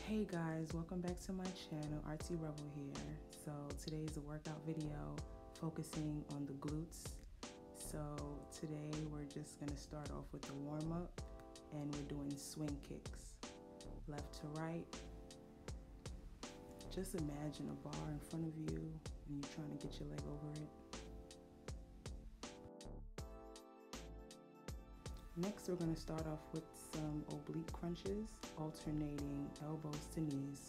Hey guys, welcome back to my channel, Artsy Rebel here. So today is a workout video focusing on the glutes. So today we're just gonna start off with the warm-up and we're doing swing kicks. Left to right. Just imagine a bar in front of you and you're trying to get your leg over it. Next, we're going to start off with some oblique crunches, alternating elbows to knees.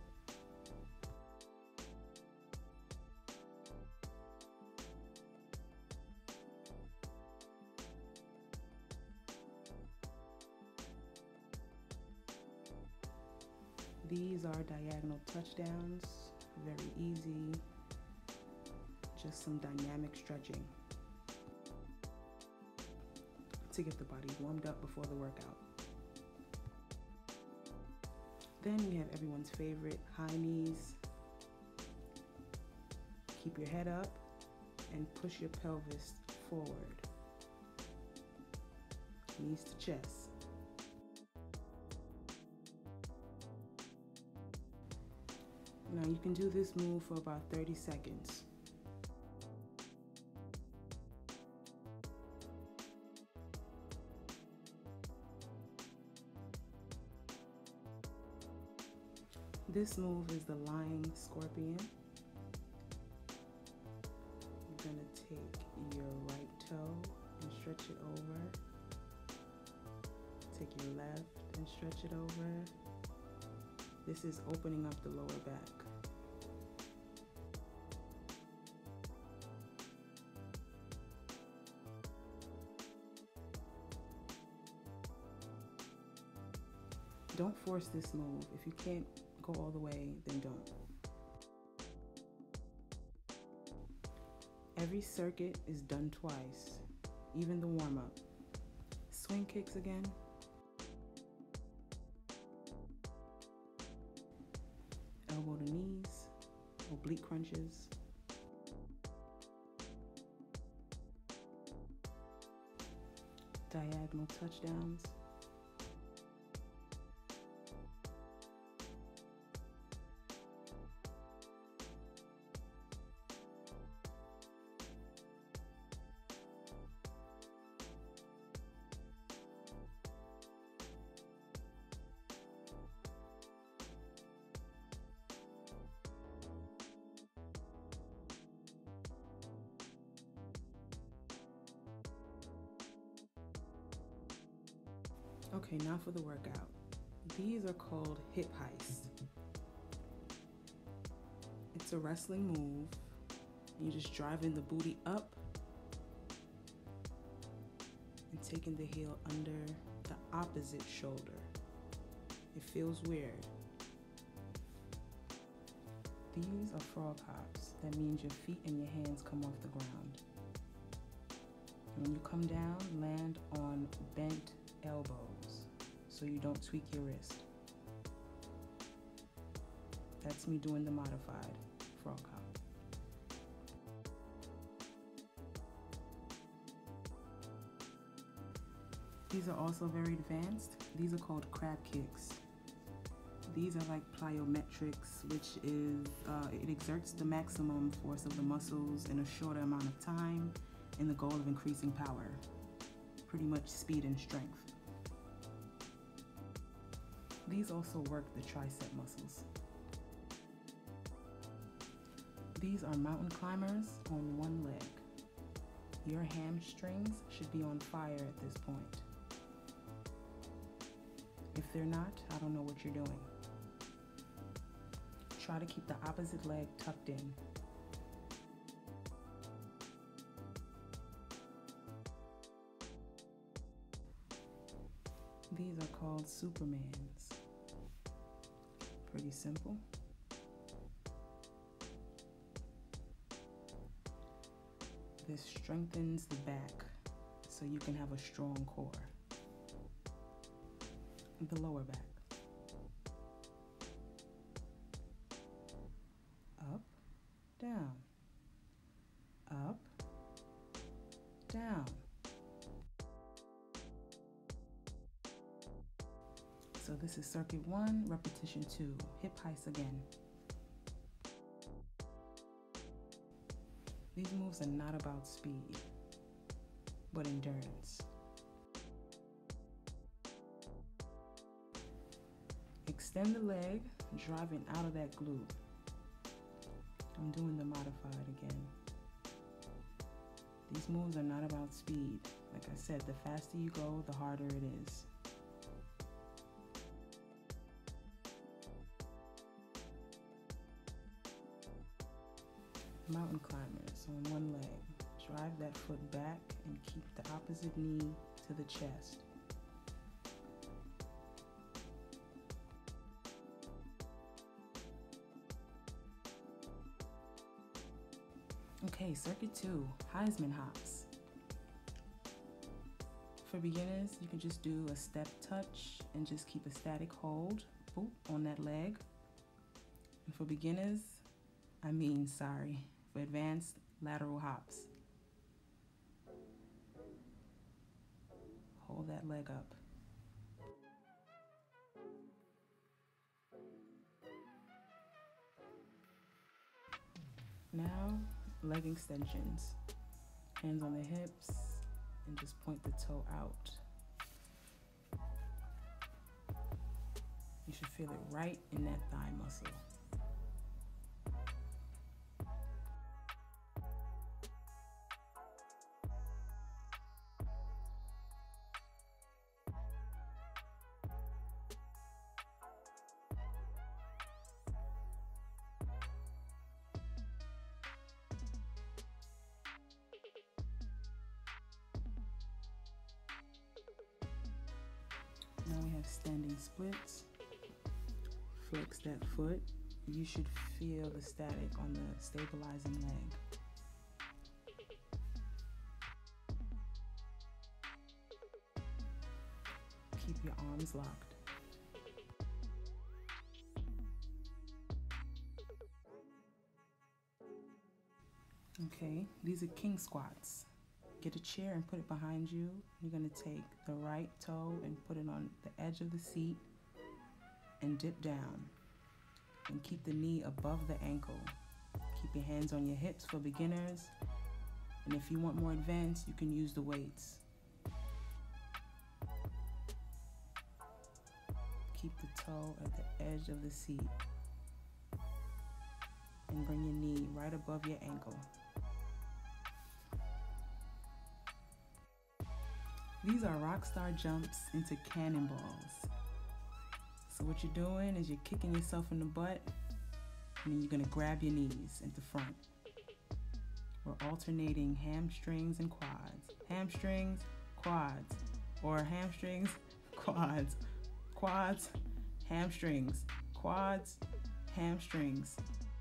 These are diagonal touchdowns, very easy, just some dynamic stretching to get the body warmed up before the workout. Then we have everyone's favorite, high knees. Keep your head up and push your pelvis forward. Knees to chest. Now you can do this move for about 30 seconds. This move is the lying scorpion. You're gonna take your right toe and stretch it over. Take your left and stretch it over. This is opening up the lower back. Don't force this move. If you can't go all the way, then don't. Every circuit is done twice, even the warm-up. Swing kicks again. Elbow to knees, oblique crunches. Diagonal touchdowns. Okay, now for the workout. These are called hip heists. It's a wrestling move. You're just driving the booty up and taking the heel under the opposite shoulder. It feels weird. These are frog hops. That means your feet and your hands come off the ground. And when you come down, land on bent elbows so you don't tweak your wrist. That's me doing the modified frog hop. These are also very advanced. These are called crab kicks. These are like plyometrics, which is, it exerts the maximum force of the muscles in a shorter amount of time in the goal of increasing power. Pretty much speed and strength. These also work the tricep muscles. These are mountain climbers on one leg. Your hamstrings should be on fire at this point. If they're not, I don't know what you're doing. Try to keep the opposite leg tucked in. These are called Supermans. Pretty simple. This strengthens the back so you can have a strong core. The lower back. Up, down. Up, down. So this is circuit 1, repetition 2, hip heights again. These moves are not about speed, but endurance. Extend the leg, driving out of that glute. I'm doing the modified again. These moves are not about speed. Like I said, the faster you go, the harder it is. Mountain climbers on one leg. Drive that foot back and keep the opposite knee to the chest. Okay, circuit 2, Heisman hops. For beginners, you can just do a step touch and just keep a static hold, boop, on that leg. And for beginners, for advanced, lateral hops. Hold that leg up. Now, leg extensions. Hands on the hips and just point the toe out. You should feel it right in that thigh muscle. Now we have standing splits. Flex that foot. You should feel the static on the stabilizing leg. Keep your arms locked. Okay, these are king squats. Get a chair and put it behind you. You're gonna take the right toe and put it on the edge of the seat and dip down. And keep the knee above the ankle. Keep your hands on your hips for beginners. And if you want more advanced, you can use the weights. Keep the toe at the edge of the seat. And bring your knee right above your ankle. These are rock star jumps into cannonballs. So what you're doing is you're kicking yourself in the butt, and then you're gonna grab your knees into front. We're alternating hamstrings and quads. Hamstrings, quads, or hamstrings, quads, quads, hamstrings, quads, hamstrings.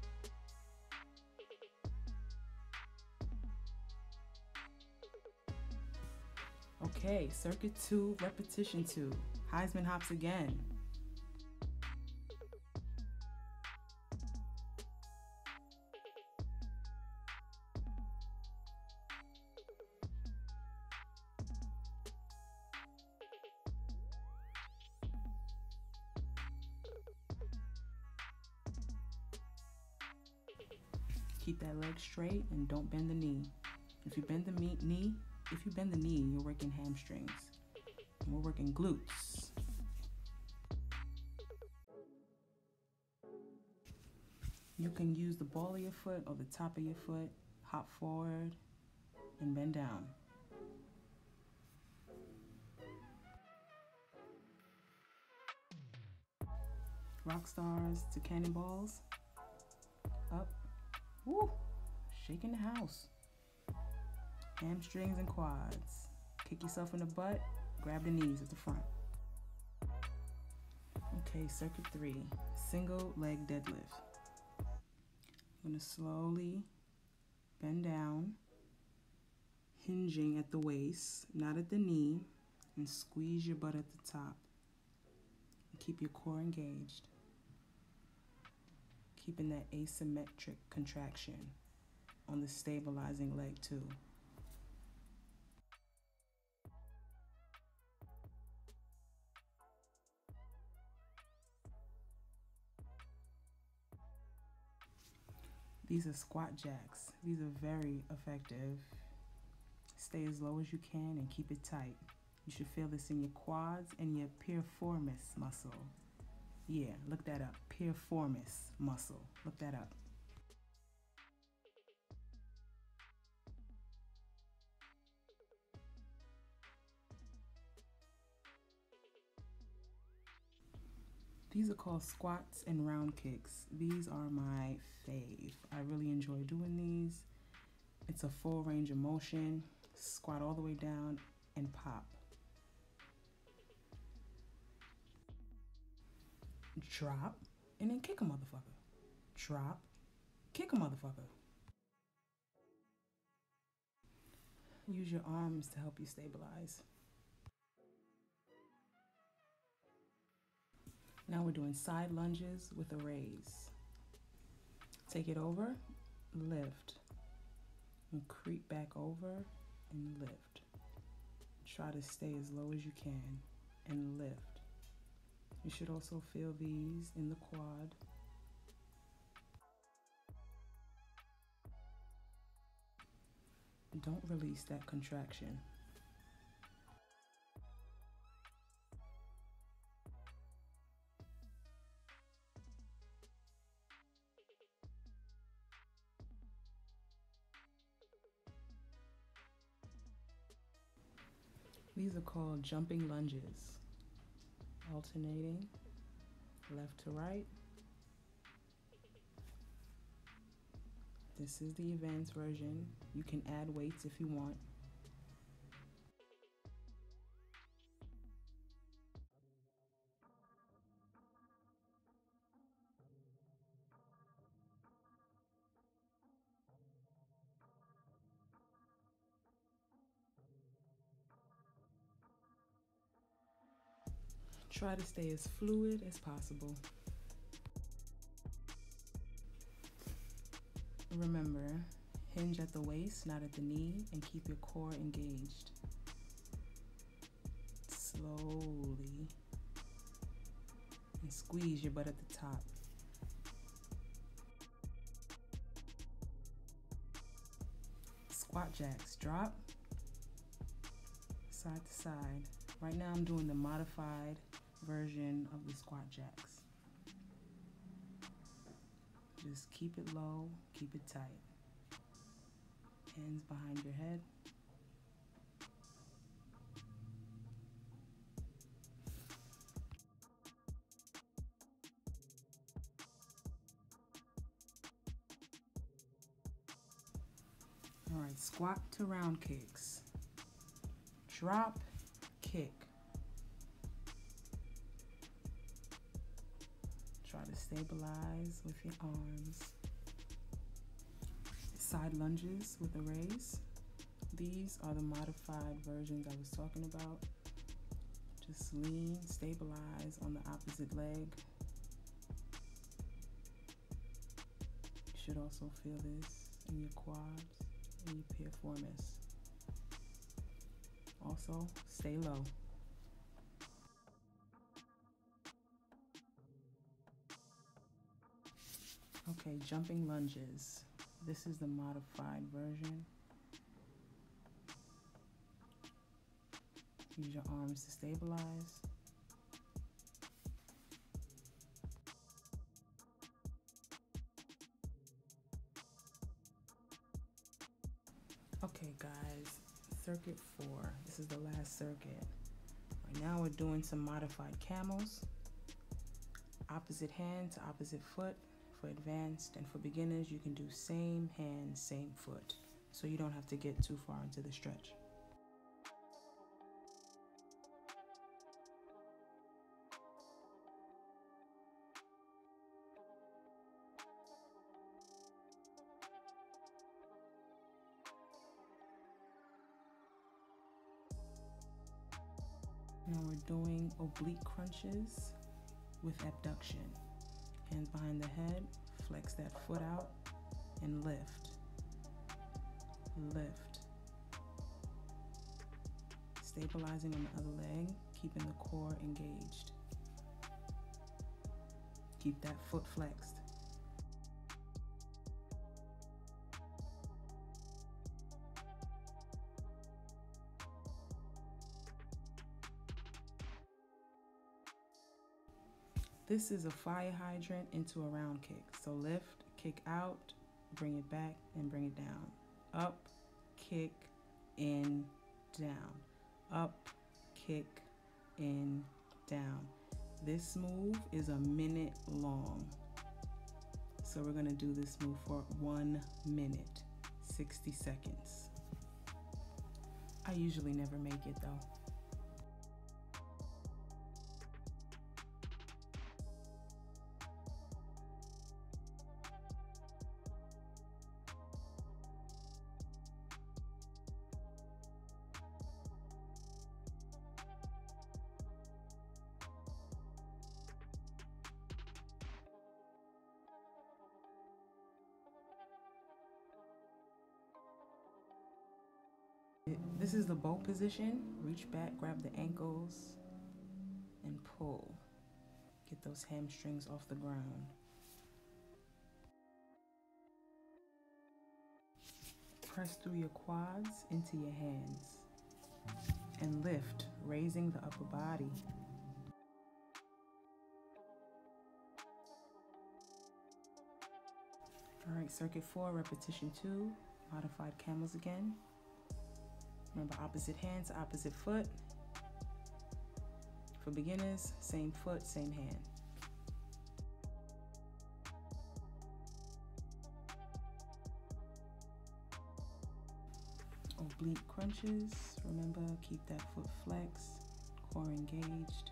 Okay, circuit 2, repetition 2. Heisman hops again. Keep that leg straight and don't bend the knee. If you bend the knee, you're working hamstrings. And we're working glutes. You can use the ball of your foot or the top of your foot, hop forward and bend down. Rock stars to cannonballs. Up. Woo! Shaking the house. Hamstrings and quads. Kick yourself in the butt. Grab the knees at the front. Okay, circuit 3. Single leg deadlift. I'm going to slowly bend down, hinging at the waist, not at the knee, and squeeze your butt at the top. And keep your core engaged. Keeping that asymmetric contraction on the stabilizing leg too. These are squat jacks. These are very effective. Stay as low as you can and keep it tight. You should feel this in your quads and your piriformis muscle. Yeah, look that up. Piriformis muscle. Look that up. These are called squats and round kicks. These are my fave. I really enjoy doing these. It's a full range of motion. Squat all the way down and pop. Drop, and then kick a motherfucker. Drop, kick a motherfucker. Use your arms to help you stabilize. Now we're doing side lunges with a raise. Take it over, lift, and creep back over and lift. Try to stay as low as you can and lift. You should also feel these in the quad. Don't release that contraction. These are called jumping lunges. Alternating left to right. This is the advanced version. You can add weights if you want. Try to stay as fluid as possible. Remember, hinge at the waist, not at the knee, and keep your core engaged. Slowly. And squeeze your butt at the top. Squat jacks. Drop. Side to side. Right now I'm doing the modified version of the squat jacks. Just keep it low, keep it tight. Hands behind your head. All right, squat to round kicks. Drop, kick. Try to stabilize with your arms. Side lunges with a raise. These are the modified versions I was talking about. Just lean, stabilize on the opposite leg. You should also feel this in your quads and your piriformis. Also, stay low. Okay, jumping lunges. This is the modified version. Use your arms to stabilize. Okay guys, circuit 4. This is the last circuit. Right now we're doing some modified camels. Opposite hand to opposite foot. For advanced and for beginners, you can do same hand, same foot. So you don't have to get too far into the stretch. Now we're doing oblique crunches with abduction. Hands behind the head, flex that foot out, and lift. Lift. Stabilizing on the other leg, keeping the core engaged. Keep that foot flexed. This is a fire hydrant into a round kick. So lift, kick out, bring it back, and bring it down. Up, kick, in, down. Up, kick, in, down. This move is a minute long. So we're gonna do this move for 1 minute, 60 seconds. I usually never make it though. This is the bow position. Reach back, grab the ankles, and pull. Get those hamstrings off the ground. Press through your quads into your hands. And lift, raising the upper body. All right, circuit 4, repetition 2, modified camels again. Remember, opposite hand to opposite foot. For beginners, same foot, same hand. Oblique crunches. Remember, keep that foot flexed, core engaged.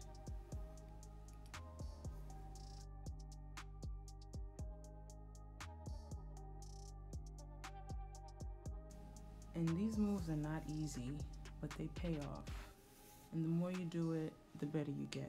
And these moves are not easy, but they pay off. And the more you do it, the better you get.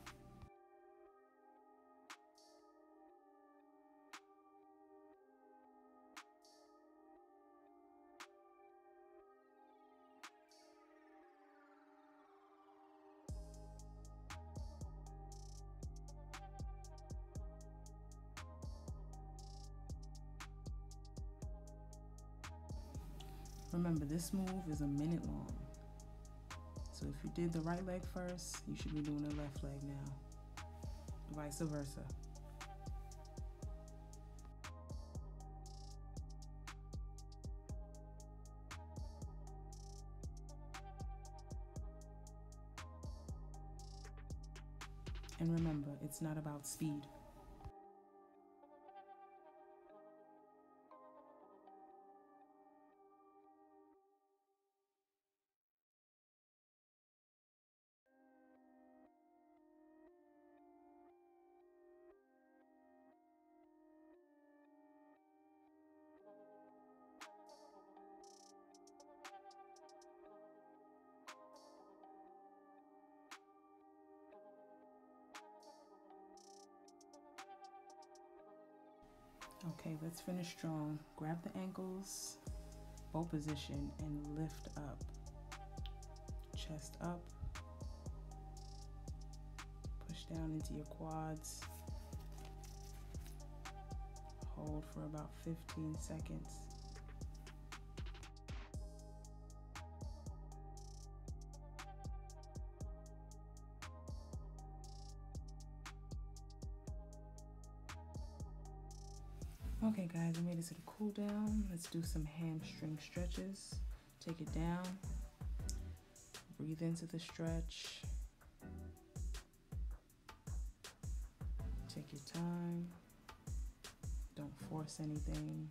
Remember, this move is a minute long. So if you did the right leg first, you should be doing the left leg now. Vice versa. And remember, it's not about speed. Okay, let's finish strong. Grab the ankles, bow position, and lift up. Chest up. Push down into your quads. Hold for about 15 seconds. Okay guys, I made it to the cool down. Let's do some hamstring stretches. Take it down. Breathe into the stretch. Take your time. Don't force anything.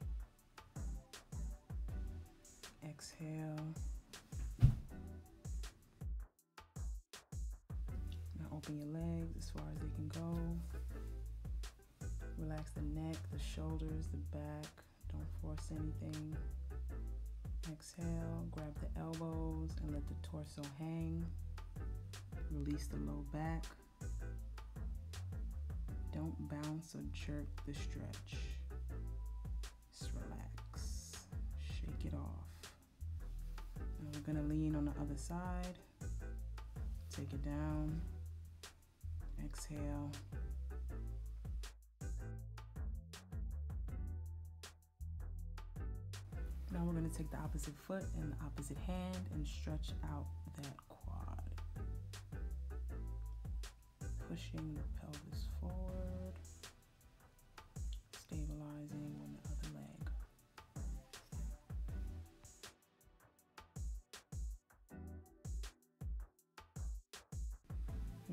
Exhale. Now open your legs as far as they can go. Relax the neck, the shoulders, the back. Don't force anything. Exhale, grab the elbows and let the torso hang. Release the low back. Don't bounce or jerk the stretch. Just relax. Shake it off. Now we're gonna lean on the other side. Take it down. Exhale. Now we're going to take the opposite foot and the opposite hand and stretch out that quad. Pushing the pelvis forward.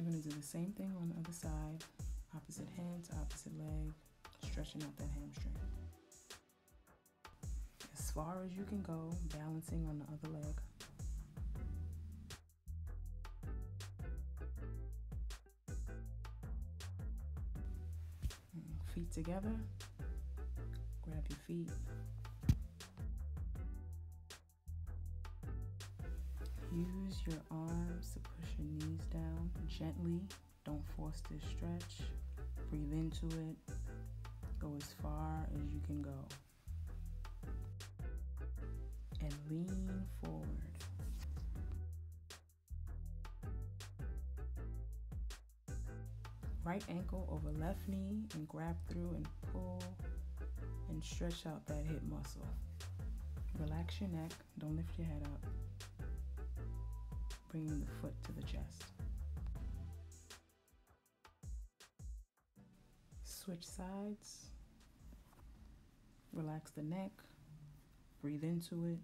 We're going to do the same thing on the other side, opposite hand to opposite leg, stretching out that hamstring. As far as you can go, balancing on the other leg. Feet together, grab your feet. Use your arms to push your knees down gently. Don't force this stretch. Breathe into it. Go as far as you can go. And lean forward. Right ankle over left knee and grab through and pull and stretch out that hip muscle. Relax your neck. Don't lift your head up. Bringing the foot to the chest. Switch sides. Relax the neck. Breathe into it.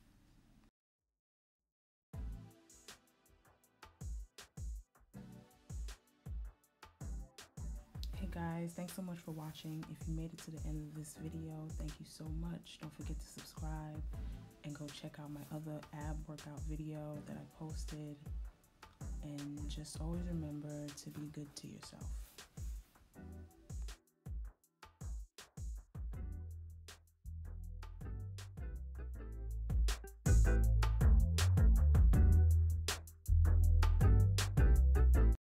Hey guys, thanks so much for watching. If you made it to the end of this video, thank you so much. Don't forget to subscribe and go check out my other ab workout video that I posted. And just always remember to be good to yourself.